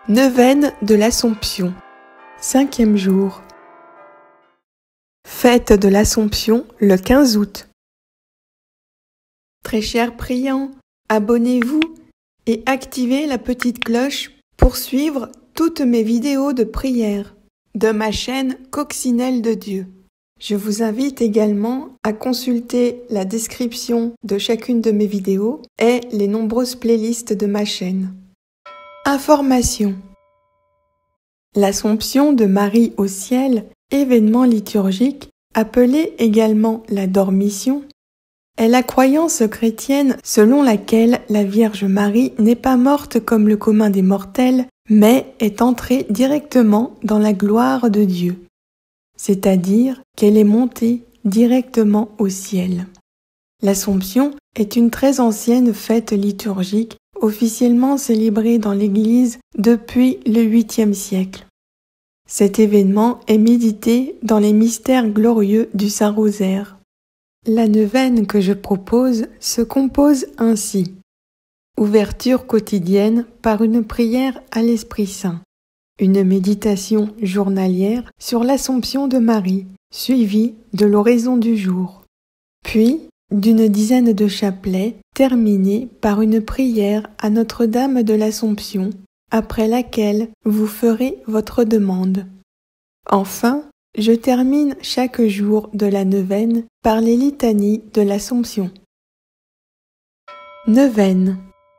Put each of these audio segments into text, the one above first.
Neuvaine de l'Assomption, 5e jour. Fête de l'Assomption le 15 août. Très chers priants, abonnez-vous et activez la petite cloche pour suivre toutes mes vidéos de prière de ma chaîne Coccinelle de Dieu. Je vous invite également à consulter la description de chacune de mes vidéos et les nombreuses playlists de ma chaîne. Information. L'Assomption de Marie au ciel, événement liturgique, appelé également la Dormition, est la croyance chrétienne selon laquelle la Vierge Marie n'est pas morte comme le commun des mortels, mais est entrée directement dans la gloire de Dieu, c'est-à-dire qu'elle est montée directement au ciel. L'Assomption est une très ancienne fête liturgique officiellement célébrée dans l'Église depuis le 8e siècle. Cet événement est médité dans les mystères glorieux du Saint-Rosaire. La neuvaine que je propose se compose ainsi. Ouverture quotidienne par une prière à l'Esprit Saint. Une méditation journalière sur l'Assomption de Marie, suivie de l'oraison du jour. Puis, d'une dizaine de chapelets, terminés par une prière à Notre-Dame de l'Assomption, après laquelle vous ferez votre demande. Enfin, je termine chaque jour de la neuvaine par les litanies de l'Assomption. Neuvaine.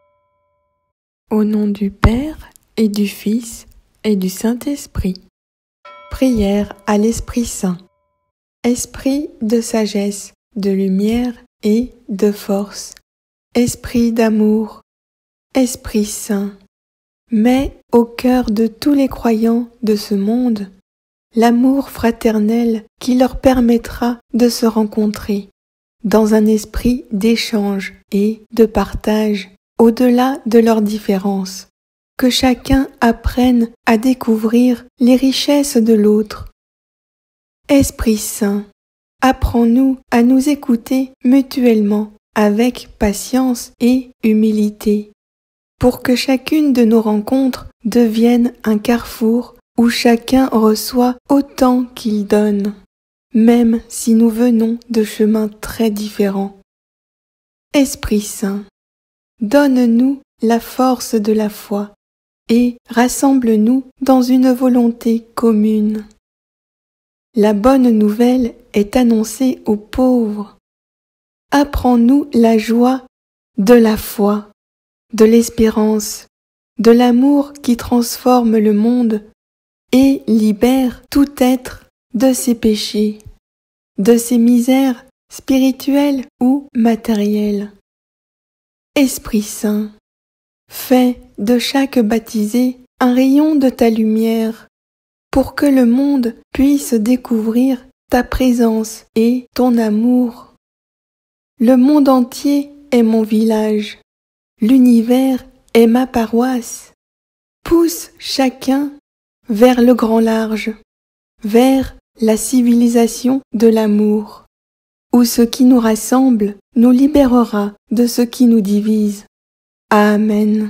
Au nom du Père et du Fils et du Saint-Esprit. Prière à l'Esprit Saint. Esprit de sagesse, de lumière et de force, esprit d'amour, Esprit Saint, mets au cœur de tous les croyants de ce monde l'amour fraternel qui leur permettra de se rencontrer dans un esprit d'échange et de partage au-delà de leurs différences, que chacun apprenne à découvrir les richesses de l'autre. Esprit Saint, apprends-nous à nous écouter mutuellement avec patience et humilité, pour que chacune de nos rencontres devienne un carrefour où chacun reçoit autant qu'il donne, même si nous venons de chemins très différents. Esprit Saint, donne-nous la force de la foi et rassemble-nous dans une volonté commune. La bonne nouvelle est annoncée aux pauvres. Apprends-nous la joie de la foi, de l'espérance, de l'amour qui transforme le monde et libère tout être de ses péchés, de ses misères spirituelles ou matérielles. Esprit Saint, fais de chaque baptisé un rayon de ta lumière, pour que le monde puisse découvrir ta présence et ton amour. Le monde entier est mon village, l'univers est ma paroisse. Pousse chacun vers le grand large, vers la civilisation de l'amour, où ce qui nous rassemble nous libérera de ce qui nous divise. Amen.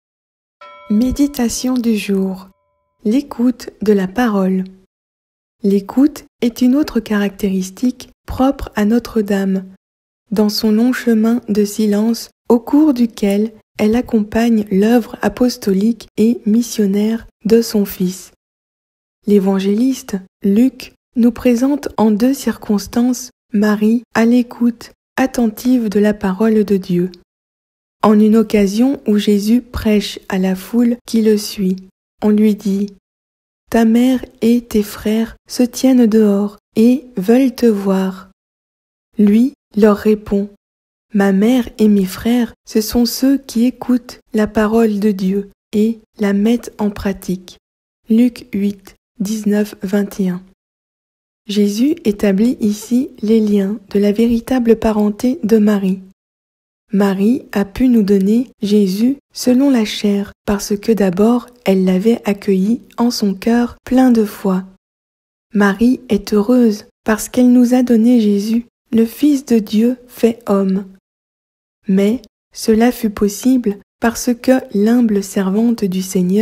Méditation du jour. L'écoute de la parole. L'écoute est une autre caractéristique propre à Notre-Dame, dans son long chemin de silence au cours duquel elle accompagne l'œuvre apostolique et missionnaire de son Fils. L'évangéliste Luc nous présente en 2 circonstances Marie à l'écoute attentive de la parole de Dieu. En une occasion où Jésus prêche à la foule qui le suit, on lui dit « Ta mère et tes frères se tiennent dehors et veulent te voir. » Lui leur répond « Ma mère et mes frères, ce sont ceux qui écoutent la parole de Dieu et la mettent en pratique. » Luc 8, 19-21. Jésus établit ici les liens de la véritable parenté de Marie. Marie a pu nous donner Jésus selon la chair parce que d'abord elle l'avait accueilli en son cœur plein de foi. Marie est heureuse parce qu'elle nous a donné Jésus, le Fils de Dieu fait homme. Mais cela fut possible parce que l'humble servante du Seigneur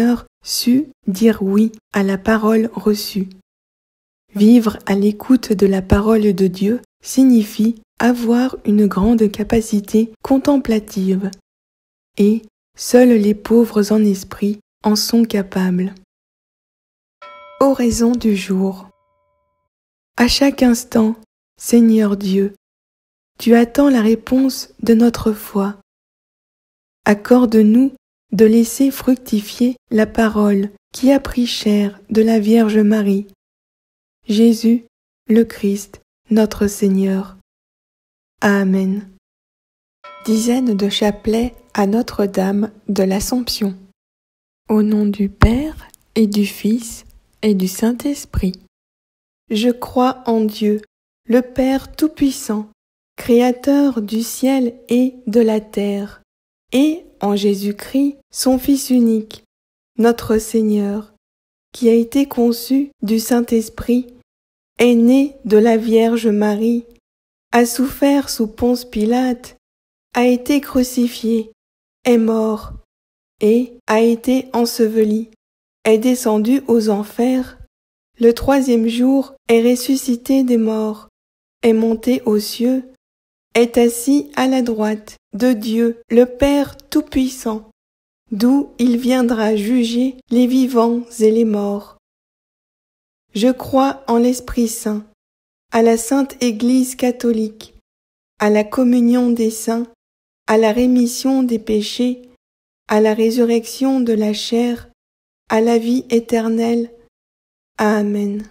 su dire oui à la parole reçue. Vivre à l'écoute de la parole de Dieu signifie avoir une grande capacité contemplative, et seuls les pauvres en esprit en sont capables. Oraison du jour. À chaque instant, Seigneur Dieu, tu attends la réponse de notre foi. Accorde-nous de laisser fructifier la parole qui a pris chair de la Vierge Marie. Jésus, le Christ, notre Seigneur. Amen. Dizaine de chapelets à Notre-Dame de l'Assomption. Au nom du Père et du Fils et du Saint-Esprit. Je crois en Dieu, le Père Tout-Puissant, Créateur du ciel et de la terre, et en Jésus-Christ, son Fils unique, notre Seigneur, qui a été conçu du Saint-Esprit, est né de la Vierge Marie, a souffert sous Ponce Pilate, a été crucifié, est mort, et a été enseveli, est descendu aux enfers, le troisième jour est ressuscité des morts, est monté aux cieux, est assis à la droite de Dieu le Père Tout-Puissant, d'où il viendra juger les vivants et les morts. Je crois en l'Esprit Saint, à la Sainte Église catholique, à la communion des saints, à la rémission des péchés, à la résurrection de la chair, à la vie éternelle. Amen.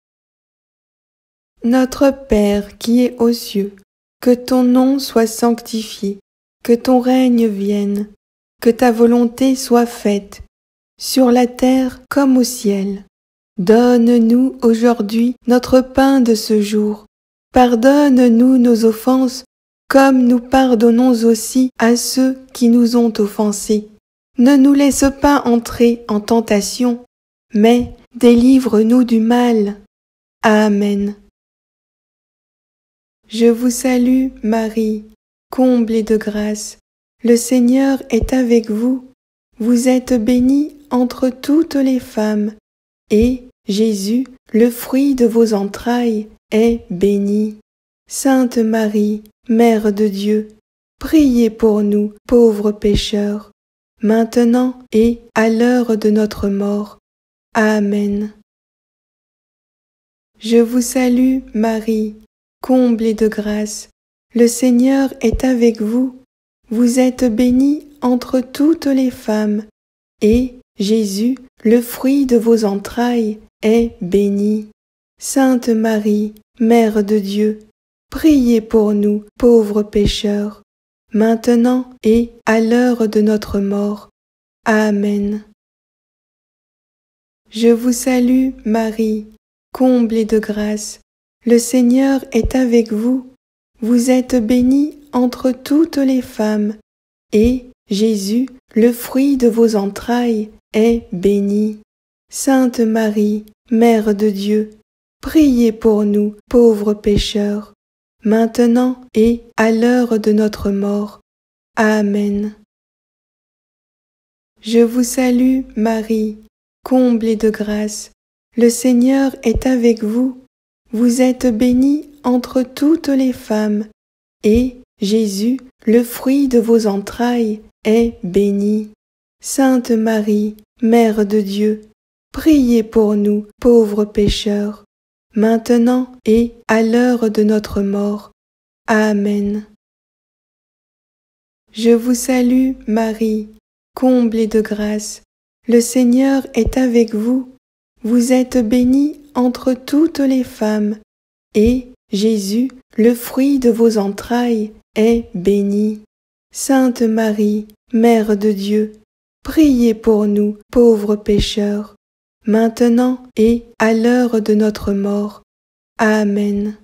Notre Père qui es aux cieux, que ton nom soit sanctifié, que ton règne vienne, que ta volonté soit faite, sur la terre comme au ciel. Donne-nous aujourd'hui notre pain de ce jour. Pardonne-nous nos offenses, comme nous pardonnons aussi à ceux qui nous ont offensés. Ne nous laisse pas entrer en tentation, mais délivre-nous du mal. Amen. Je vous salue, Marie, comblée de grâce. Le Seigneur est avec vous. Vous êtes bénie entre toutes les femmes, et Jésus, le fruit de vos entrailles, est béni. Sainte Marie, Mère de Dieu, priez pour nous, pauvres pécheurs, maintenant et à l'heure de notre mort. Amen. Je vous salue, Marie, comblée de grâce. Le Seigneur est avec vous. Vous êtes bénie entre toutes les femmes, et Jésus, le fruit de vos entrailles, est béni. Sainte Marie, Mère de Dieu, priez pour nous, pauvres pécheurs, maintenant et à l'heure de notre mort. Amen. Je vous salue, Marie, comblée de grâce. Le Seigneur est avec vous. Vous êtes bénie entre toutes les femmes, et Jésus, le fruit de vos entrailles, est béni. Sainte Marie, Mère de Dieu, priez pour nous, pauvres pécheurs, maintenant et à l'heure de notre mort. Amen. Je vous salue, Marie, comblée de grâce. Le Seigneur est avec vous. Vous êtes bénie entre toutes les femmes, et Jésus, le fruit de vos entrailles, est béni. Sainte Marie, Mère de Dieu, priez pour nous, pauvres pécheurs, maintenant et à l'heure de notre mort. Amen. Je vous salue, Marie, comblée de grâce. Le Seigneur est avec vous. Vous êtes bénie entre toutes les femmes, et Jésus, le fruit de vos entrailles, est béni. Sainte Marie, Mère de Dieu, priez pour nous, pauvres pécheurs, maintenant et à l'heure de notre mort. Amen.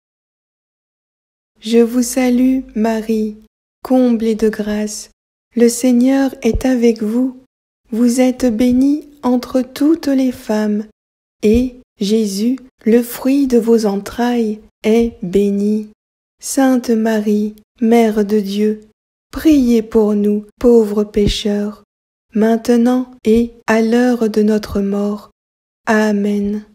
Je vous salue, Marie, comblée de grâce. Le Seigneur est avec vous. Vous êtes bénie entre toutes les femmes, et Jésus, le fruit de vos entrailles, est béni. Sainte Marie, Mère de Dieu, priez pour nous, pauvres pécheurs, maintenant et à l'heure de notre mort. Amen.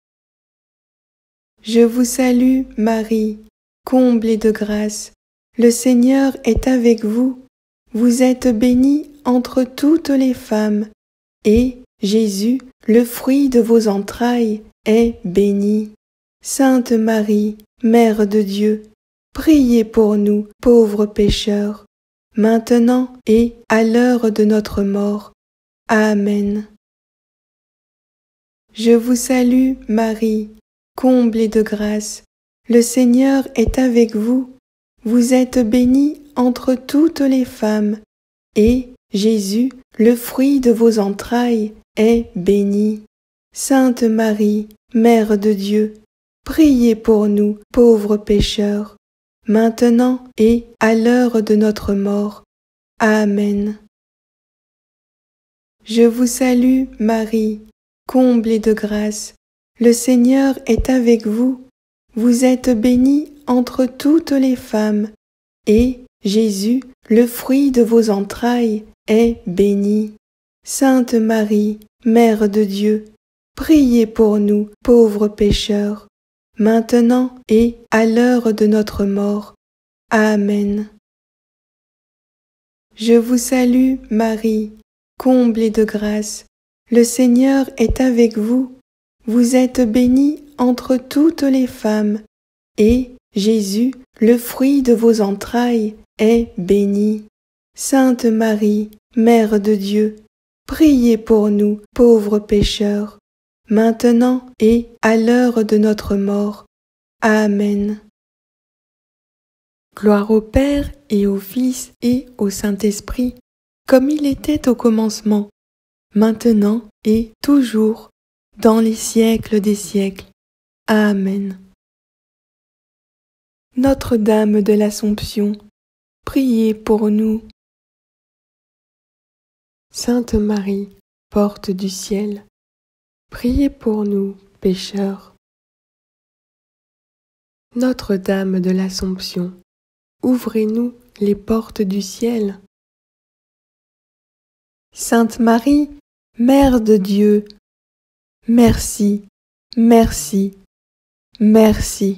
Je vous salue, Marie, comblée de grâce. Le Seigneur est avec vous. Vous êtes bénie entre toutes les femmes, et Jésus, le fruit de vos entrailles, est béni. Sainte Marie, Mère de Dieu, priez pour nous, pauvres pécheurs, maintenant et à l'heure de notre mort. Amen. Je vous salue, Marie, comblée de grâce. Le Seigneur est avec vous. Vous êtes bénie entre toutes les femmes, et Jésus, le fruit de vos entrailles, est béni. Sainte Marie, Mère de Dieu, priez pour nous, pauvres pécheurs, maintenant et à l'heure de notre mort. Amen. Je vous salue, Marie, comblée de grâce. Le Seigneur est avec vous. Vous êtes bénie entre toutes les femmes, et Jésus, le fruit de vos entrailles, est béni. Sainte Marie, Mère de Dieu, priez pour nous, pauvres pécheurs, maintenant et à l'heure de notre mort. Amen. Je vous salue, Marie, comblée de grâce. Le Seigneur est avec vous. Vous êtes bénie entre toutes les femmes, et Jésus, le fruit de vos entrailles, est béni. Sainte Marie, Mère de Dieu, priez pour nous, pauvres pécheurs, maintenant et à l'heure de notre mort. Amen. Gloire au Père et au Fils et au Saint-Esprit, comme il était au commencement, maintenant et toujours, dans les siècles des siècles. Amen. Notre-Dame de l'Assomption, priez pour nous. Sainte Marie, porte du ciel, priez pour nous, pécheurs. Notre-Dame de l'Assomption, ouvrez-nous les portes du ciel. Sainte Marie, Mère de Dieu, merci, merci, merci.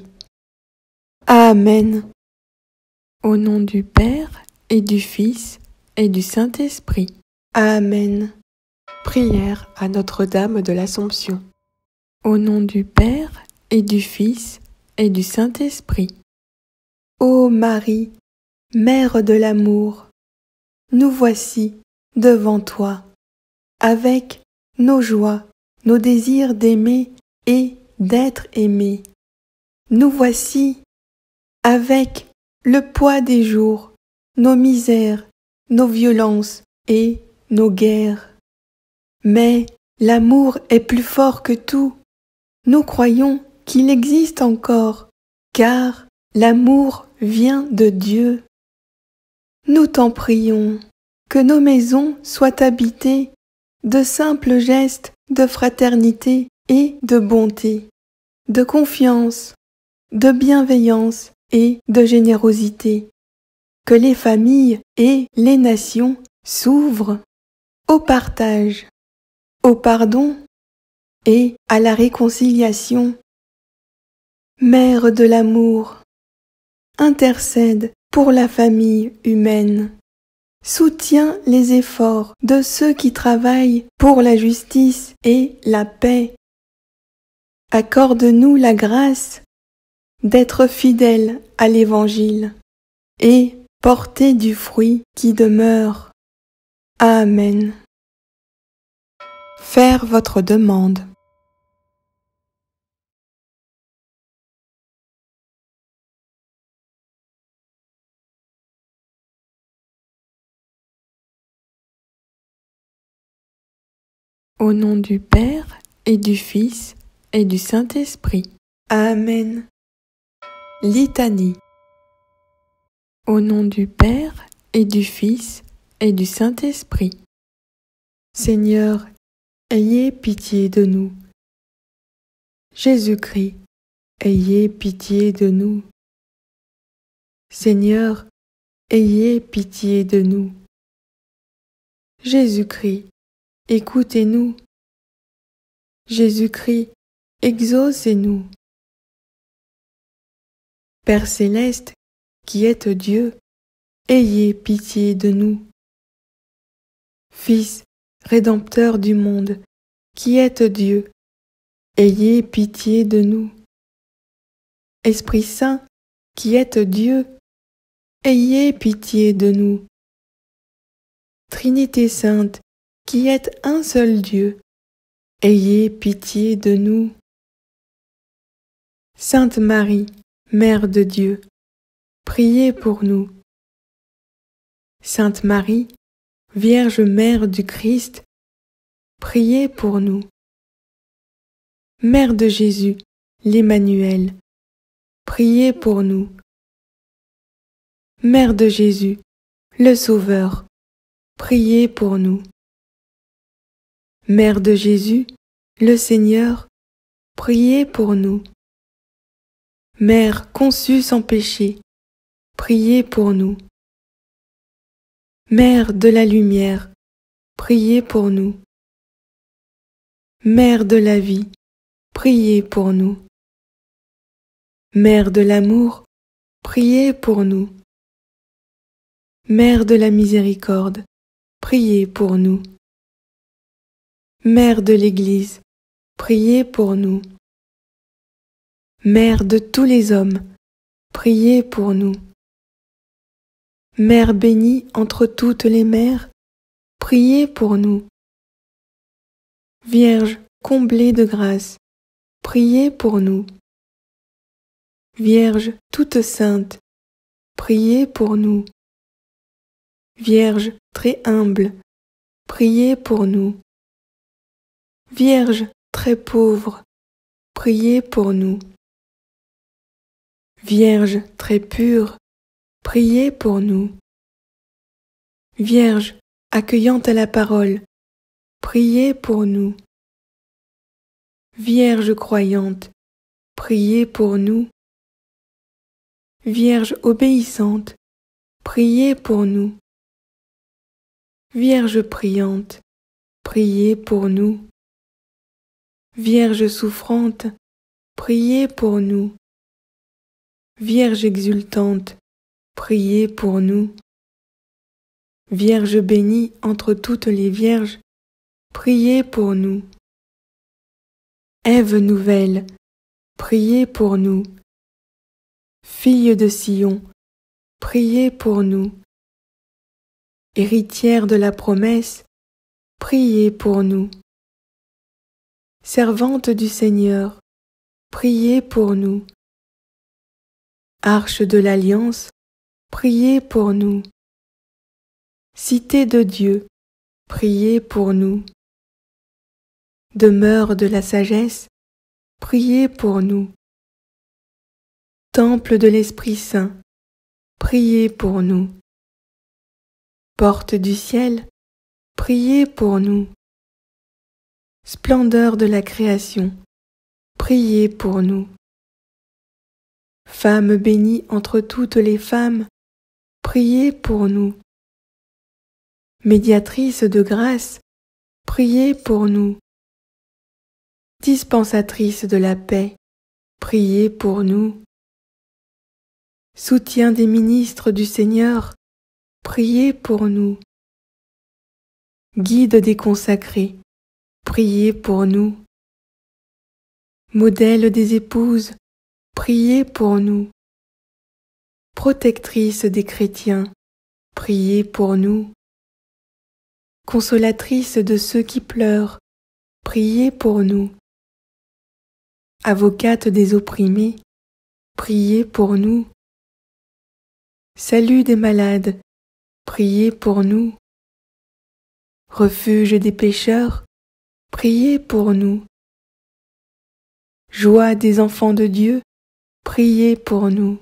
Amen. Au nom du Père et du Fils et du Saint-Esprit. Amen. Prière à Notre-Dame de l'Assomption. Au nom du Père et du Fils et du Saint-Esprit. Ô Marie, Mère de l'amour, nous voici devant toi, avec nos joies, nos désirs d'aimer et d'être aimés. Nous voici avec le poids des jours, nos misères, nos violences et nos guerres. Mais l'amour est plus fort que tout. Nous croyons qu'il existe encore, car l'amour vient de Dieu. Nous t'en prions, que nos maisons soient habitées de simples gestes de fraternité et de bonté, de confiance, de bienveillance et de générosité, que les familles et les nations s'ouvrent au partage, au pardon et à la réconciliation. Mère de l'amour, intercède pour la famille humaine. Soutiens les efforts de ceux qui travaillent pour la justice et la paix. Accorde-nous la grâce d'être fidèles à l'Évangile et porter du fruit qui demeure. Amen. Faire votre demande. Au nom du Père et du Fils et du Saint-Esprit. Amen. Litanie. Au nom du Père et du Fils et du Saint-Esprit. Seigneur, ayez pitié de nous. Jésus-Christ, ayez pitié de nous. Seigneur, ayez pitié de nous. Jésus-Christ, écoutez-nous. Jésus-Christ, exaucez-nous. Père céleste, qui êtes Dieu, ayez pitié de nous. Fils, Rédempteur du monde, qui êtes Dieu, ayez pitié de nous. Esprit Saint, qui êtes Dieu, ayez pitié de nous. Trinité Sainte, qui êtes un seul Dieu, ayez pitié de nous. Sainte Marie, Mère de Dieu, priez pour nous. Sainte Marie, Vierge Mère du Christ, priez pour nous. Mère de Jésus, l'Emmanuel, priez pour nous. Mère de Jésus, le Sauveur, priez pour nous. Mère de Jésus, le Seigneur, priez pour nous. Mère conçue sans péché, priez pour nous. Mère de la lumière, priez pour nous. Mère de la vie, priez pour nous. Mère de l'amour, priez pour nous. Mère de la miséricorde, priez pour nous. Mère de l'Église, priez pour nous. Mère de tous les hommes, priez pour nous. Mère bénie entre toutes les mères, priez pour nous. Vierge comblée de grâce, priez pour nous. Vierge toute sainte, priez pour nous. Vierge très humble, priez pour nous. Vierge très pauvre, priez pour nous. Vierge très pure, priez pour nous. Vierge accueillante à la parole, priez pour nous. Vierge croyante, priez pour nous. Vierge obéissante, priez pour nous. Vierge priante, priez pour nous. Vierge souffrante, priez pour nous. Vierge exultante, priez pour nous. Vierge bénie entre toutes les vierges, priez pour nous. Ève nouvelle, priez pour nous. Fille de Sion, priez pour nous. Héritière de la promesse, priez pour nous. Servante du Seigneur, priez pour nous. Arche de l'Alliance, priez pour nous. Cité de Dieu, priez pour nous. Demeure de la sagesse, priez pour nous. Temple de l'Esprit Saint, priez pour nous. Porte du ciel, priez pour nous. Splendeur de la création, priez pour nous. Femme bénie entre toutes les femmes, priez pour nous. Médiatrice de grâce, priez pour nous. Dispensatrice de la paix, priez pour nous. Soutien des ministres du Seigneur, priez pour nous. Guide des consacrés, priez pour nous. Modèle des épouses, priez pour nous. Protectrice des chrétiens, priez pour nous. Consolatrice de ceux qui pleurent, priez pour nous. Avocate des opprimés, priez pour nous. Salut des malades, priez pour nous. Refuge des pécheurs, priez pour nous. Joie des enfants de Dieu, priez pour nous.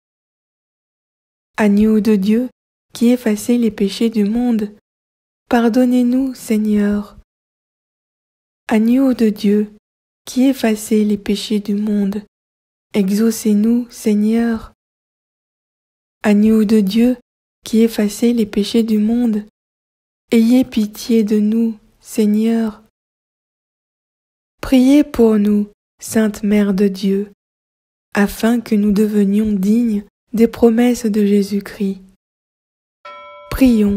Agneau de Dieu, qui effacez les péchés du monde, pardonnez-nous, Seigneur. Agneau de Dieu, qui effacez les péchés du monde, exaucez-nous, Seigneur. Agneau de Dieu, qui effacez les péchés du monde, ayez pitié de nous, Seigneur. Priez pour nous, Sainte Mère de Dieu, afin que nous devenions dignes des promesses de Jésus-Christ. Prions.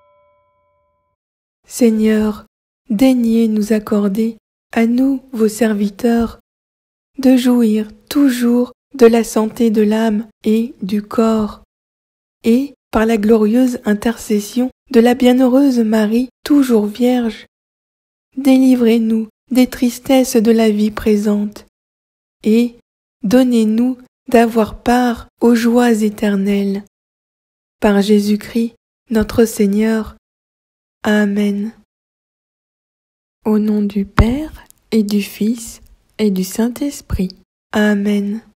Seigneur, daignez nous accorder, à nous, vos serviteurs, de jouir toujours de la santé de l'âme et du corps, et, par la glorieuse intercession de la bienheureuse Marie, toujours vierge, délivrez-nous des tristesses de la vie présente, et donnez-nous d'avoir part aux joies éternelles. Par Jésus-Christ, notre Seigneur. Amen. Au nom du Père, et du Fils, et du Saint-Esprit. Amen.